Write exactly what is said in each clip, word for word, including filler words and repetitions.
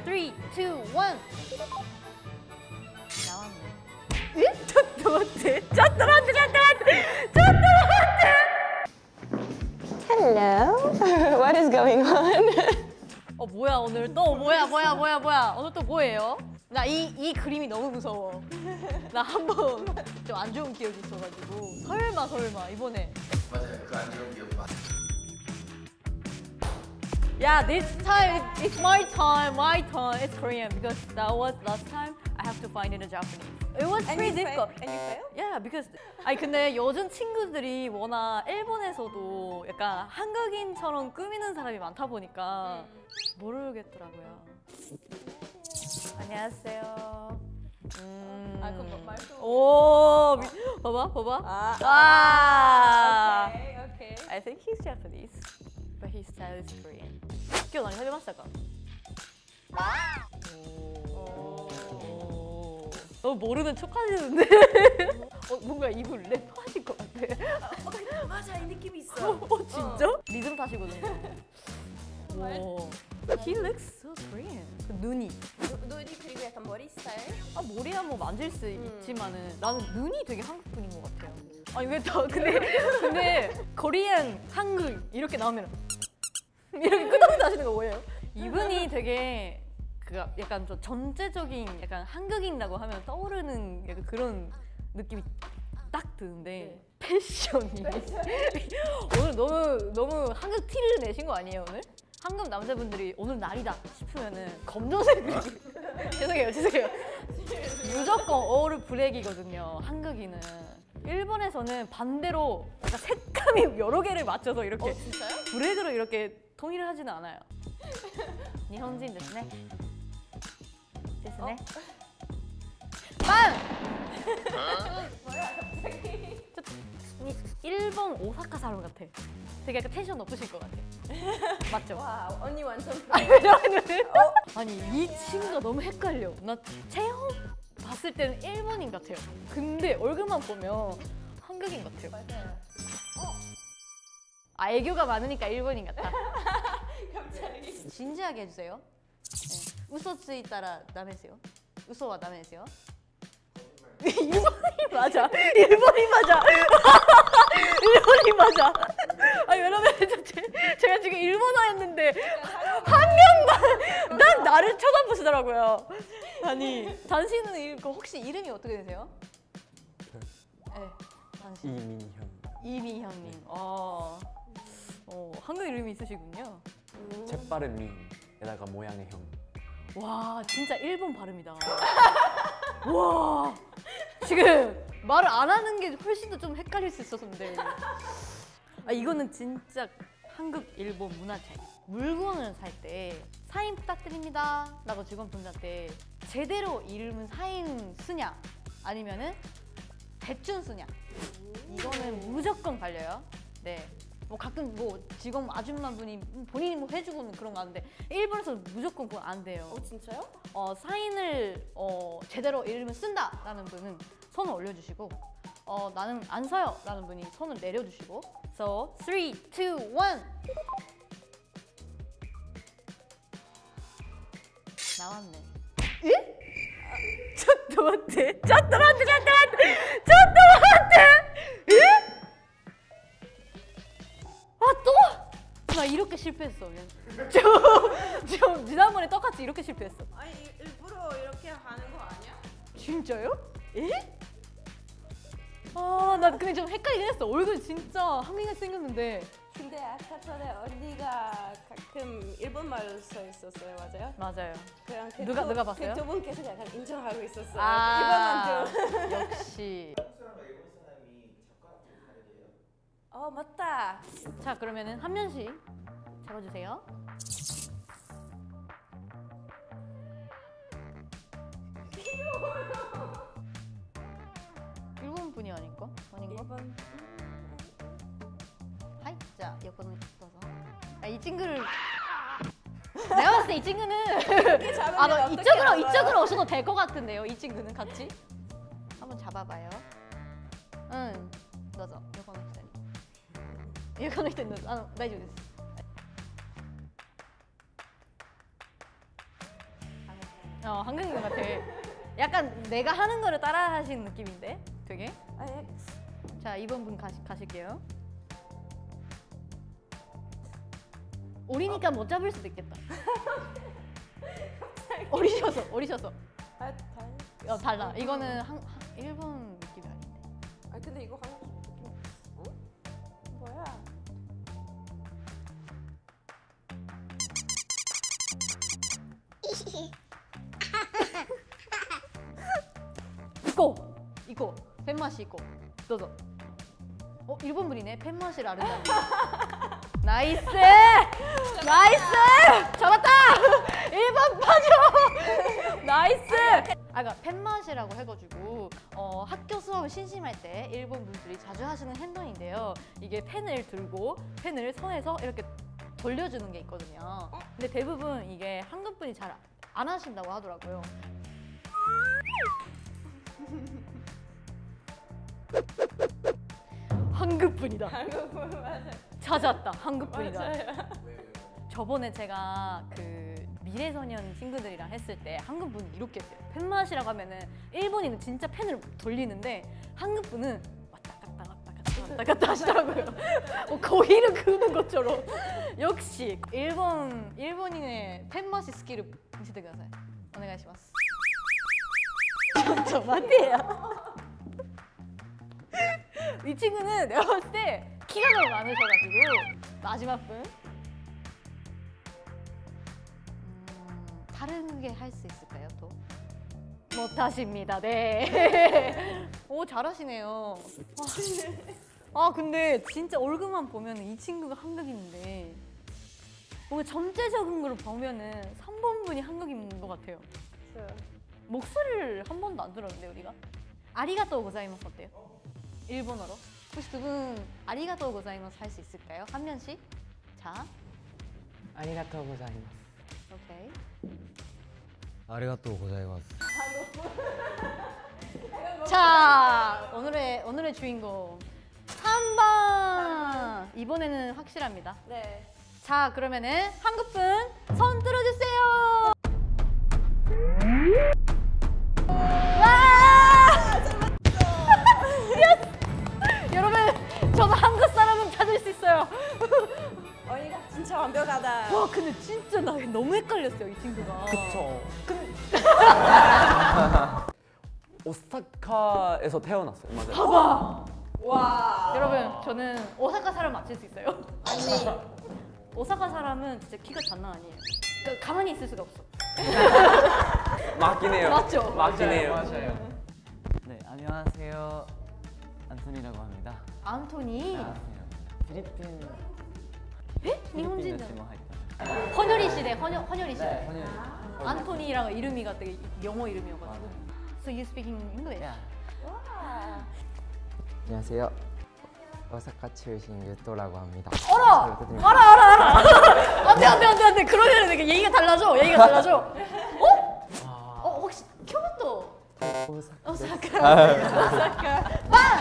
three, two, one. 나왔네. 예?ちょっと待ってちょっと待ってちょっと待ってちょっと待って Hello. What is going on? 어 뭐야 오늘 또 뭐야 뭐야 뭐야 뭐야 오늘 또 뭐예요? 나 이 이 그림이 너무 무서워. 나 한 번 좀 안 좋은 기억이 있어가지고 설마 설마 이번에. 맞아요. 그 안 좋은 기억 맞아요. Yeah, this time it's my time, my turn. It's Korean because that was last time. I have to find it in Japanese. It was And pretty you difficult. fail? And you fail? Yeah, because 아니 근데 요즘 친구들이 워낙 일본에서도 약간 한국인처럼 꾸미는 사람이 많다 보니까 모르겠더라고요. 안녕하세요. 음. 아 그럼 말씀. 오, 미, 봐봐, 봐봐. 아. 아. Okay, okay. I think he's Japanese, but his style is Korean. 今日何食べましたか? 오. 너 모르는 척하시는데? 어, 뭔가 입을 랩하실 것 같아. 어, 맞아, 이 느낌이 있어. 어, 진짜? 어. 리듬 타시거든요. 오. He looks so Korean. 그 눈이. 눈이 그리고 약간 머리 스타일? 아, 머리야 뭐 만질 수 음. 있지만은 나는 눈이 되게 한국 분인 것 같아요. 아니 왜 더 근데 근데 코리안 한국 이렇게 나오면 이렇게 끄덕끄덕 하시는 거 뭐예요? 이분이 되게 그 약간 좀 전체적인 약간 한국인이라고 하면 떠오르는 약간 그런 느낌이 딱 드는데 네. 패션이 오늘 너무 너무 한국 티를 내신 거 아니에요 오늘? 한국 남자분들이 오늘 날이다 싶으면은 검정색 죄송해요 죄송해요 무조건 all 블랙이거든요 한국인은. 일본에서는 반대로 약간 색감이 여러 개를 맞춰서 이렇게 어, 진짜요? 블랙으로 이렇게 통일을 하지는 않아요. 일본인 됐네. 됐네. 빵! 뭐야 갑자기? 일본 오사카 사람 같아. 되게 약간 텐션 높으실 것 같아. 맞죠? 와 언니 완전. 아니 왜냐면 어? 아니 이 친구가 너무 헷갈려. 나 체험 봤을 때는 일본인 같아요. 근데 얼굴만 보면 한국인 같아요. 맞아요. 아, 애교가 많으니까 일본인 같아. 갑자기. 진지하게 해주세요. 네. 우소 쓰이따라 다메세요. 우소와 다메세요. 일본인 맞아. 일본인 맞아. 일본인 맞아. 아니 왜냐면 제가 지금 일본어 했는데 한 명만 난 나를 쳐다보시더라고요. 아니 당신은 혹시 이름이 어떻게 되세요? 네, 당신. 이민형. 이민형님. 어, 어 한국 이름이 있으시군요. 재빠른 민에다가 모양의 형. 와 진짜 일본 발음이다. 와 지금 말을 안 하는 게 훨씬 더 좀 헷갈릴 수 있었는데 아 이거는 진짜 한국 일본 문화 차이. 물건을 살 때 사인 부탁드립니다 라고 직원분들한테 제대로 이름은 사인 쓰냐 아니면은 대충 쓰냐 이거는 무조건 발려요. 네. 뭐 가끔 뭐 직원 아줌마분이 본인이 뭐 해주고는 그런 거 하는데 일본에서 무조건 그건 안 돼요. 어 진짜요? 어, 사인을 어, 제대로 이름을 쓴다 라는 분은 손을 올려주시고 어, 나는 안 써요 라는 분이 손을 내려주시고 So three, two, one 나왔네. 예?ちょっと待ってちょっと待ってちょっと待ってちょっと待って예? 아 또? 나 이렇게 실패했어. 좀, 좀 지난번에 똑같이 이렇게 실패했어. 아니 일부러 이렇게 하는 거 아니야? 진짜요? 에? 아, 나 근데 좀 헷갈리긴 했어. 얼굴 진짜 한국인 생겼는데. 근데 아까 전에 언니가 가끔 일본말로 써 있었어요, 맞아요? 맞아요. 그냥 그 누가- 두, 누가 봤어요? 그 두 분께서 약간 인정하고 있었어요. 아, 일본만 좀. 역시. 한국 사람과 일본 사람이 젓가락 좀 다르게요. 어 맞다. 자, 그러면은 한 면씩 잡아주세요. 일본 분이 아닐까? 아닌가? 일본. 하이, 자, 여권을 써서. 아, 이 친구를. 내가 봤을 때 이 친구는 잡으면 아, 너 어떻게 이쪽으로 알아요? 이쪽으로 오셔도 될 것 같은데요. 이 친구는 같이 한번 잡아봐요. 응, 너죠. 여권을 때. 여권을 때 너. 아, 나이죠. 어, 한국인 같아. 약간 내가 하는 거를 따라 하시는 느낌인데 되게. 아니, 자, 이번 분 가시, 가실게요. 오리니까 못 잡을 수도 있겠다. 오리셔서, 오리셔서. 아, 다. 어, 달라. 이거는 한, 한, 일본 느낌이 아닌데. 아, 근데 이거 한국 느낌. 어? 뭐야? 이거! 이거! 펜맛이 이거. 너도. 어, 일본 분이네. 펜맛이 아른다니. 나이스! 나이스! 잡았다! 일 번 파죠! 나이스! 아, 그러니까 펜맛이라고 해가지고 어, 학교 수업 심심할 때 일본 분들이 자주 하시는 행동인데요. 이게 펜을 들고 펜을 손에서 이렇게 돌려주는 게 있거든요. 근데 대부분 이게 한국 분이 잘 안 하신다고 하더라고요. 한국 분이다. 한국 분 맞아요. 찾았다. 한국 분이다. 맞아요. 저번에 제가 그 미래소년 친구들이랑 했을 때 한국 분이 이렇게 했어요. 펜맛이라고 하면은 일본인은 진짜 펜을 돌리는데 한국 분은 왔다 갔다 왔다 갔다 왔다 갔다 하시더라고요. 어, 거위를 그는 것처럼. 역시 일본 일본인의 펜맛이 스킬을見せてください. 오네가이시마스. 저 맞대요. 이 친구는 내가 봤을 때 키가 너무 많으셔가지고 마지막 분. 음, 다른 게 할 수 있을까요 또? 못하십니다. 네. 오 잘하시네요. 아, 아 근데 진짜 얼굴만 보면 이 친구가 한국인인데 뭔가 전체적인 걸 보면은 삼 번 분이 한국인인 것 같아요. 목소리를 한 번도 안 들었는데 우리가? 아리가또 고자이마스 어때요? 일본어로? 혹시 두 분 아리가또 고자이마스 할 수 있을까요? 한 명씩? 자, 아리가토 고자이마스. 오케이. 아리가또 고자이마스. 자, 오늘의 오늘의 주인공 삼 번. 이번에는 확실합니다. 네. 자, 그러면은 한국 분 손 들어주세요. 와! 예스! 여러분, 저도 한국 사람은 찾을 수 있어요. 언니가 진짜 완벽하다. 와, 근데 진짜 나 너무 헷갈렸어요, 이 친구가. 그쵸. 근데 오사카에서 태어났어요. 맞아요. 봐봐. 와. 여러분, 저는 오사카 사람 맞힐 수 있어요. 아니, 오사카 사람은 진짜 키가 장난 아니에요. 그러니까 가만히 있을 수가 없어. 맞긴 해요. 맞죠? 맞긴 해요. 맞아요. 네, 안녕하세요. 안토니라고 합니다. 안토니. 안녕하세요. 필리핀 에? 일본인 필리핀에서 뭐 할까? 헌혈이시래. 헌혈 헌혈이시래. 네, 헌혈. 안토니랑 이름이가 되게 영어 이름이어가지고. So you speak in English? 야. 와. 안녕하세요. 오사카 출신 유토라고 합니다. 알아! 잘 부탁드립니다. 알아 알아 알아. 안돼 안돼 안돼 안돼. 그러면 되게 얘기가 달라져. 얘기가 달라져. 어? 어 혹시 교토? 오사카. 오사카. 오사카. 빵!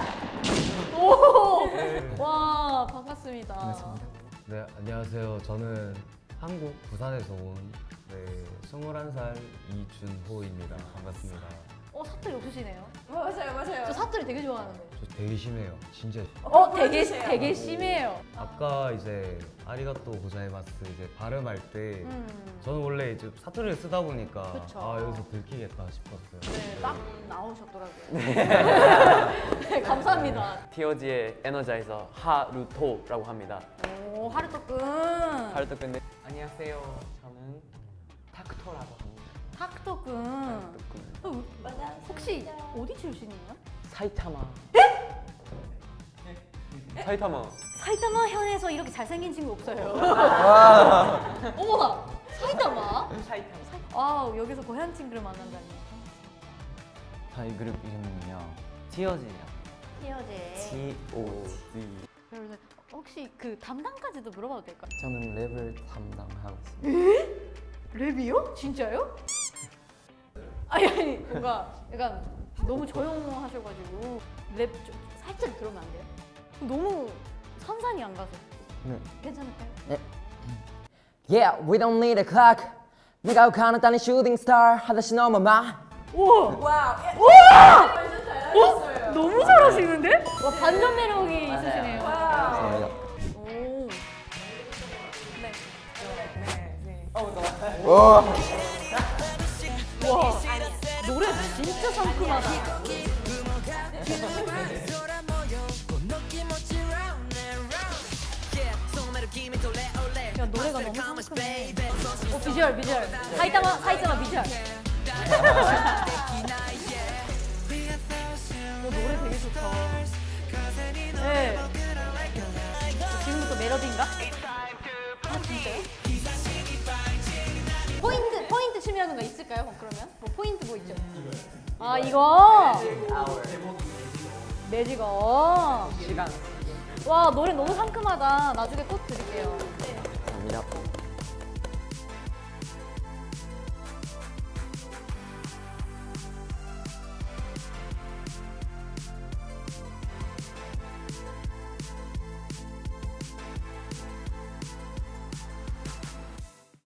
오! 와 반갑습니다. 반갑습니다. 네, 안녕하세요. 저는 한국 부산에서 온 네, 스물한 살 이준호입니다. 반갑습니다. 어 사투리 없으시네요. 맞아요, 맞아요. 저 사투리 되게 좋아하는데. 저 되게 심해요. 진짜. 어 되게 보여주세요. 되게 심해요. 아까 이제 아리가또 고자이마스 이제 발음할 때 음. 저는 원래 이제 사투리를 쓰다 보니까 그쵸. 아 여기서 들키겠다 싶었어요. 네, 딱 나오셨더라고요. 네, 감사합니다. 티오지의 에너자이저 하루토라고 합니다. 오 하루토군. 하루토근데 안녕하세요. 저는 타크토라고 합니다. 타크토군. 타크토군. 어, 혹시 어디 출신이에요? 사이타마. 사이타마. 사이타마 현에서 이렇게 잘생긴 친구 없어요. 어머나, 사이타마? 사이타마. 아 여기서 고향 친구를 만난다니. 저희 그룹 이름은요. 티오지예요. 티어제. T O Z. 여러분 혹시 그 담당까지도 물어봐도 될까요? 저는 랩을 담당하고 있습니다. 랩이요? 진짜요? 아니 아니 뭔가 약간 너무 조용하셔가지고 랩 좀 살짝 들으면 안 돼요? 너무 선산이 안 가서. 네. 괜찮을까요? Yeah, we don't need a clock. 네가 가는 슈팅 스타 하다시 넘어마. 우와. 와우. 어? 너무 잘하시는데? 와, 반전 매력이 있으시네요. 감사합니다. 오. 네. 와. 와, 노래 진짜 상큼하다. 야, 노래가 너무 상큼해. 어, 비주얼, 비주얼. 사이타마, 사이타마 비주얼. 어, 노래 되게 좋다. 네. 지금부터 멜로디인가? 아, 진짜요? 포인트, 포인트 춤이라는 거 있을까요? 뭐 그러면? 뭐 포인트 뭐 있죠? 아, 이거? 매직어. 시간. 와, 노래 너무 상큼하다. 나중에 꼭 드릴게요. 감사합니다.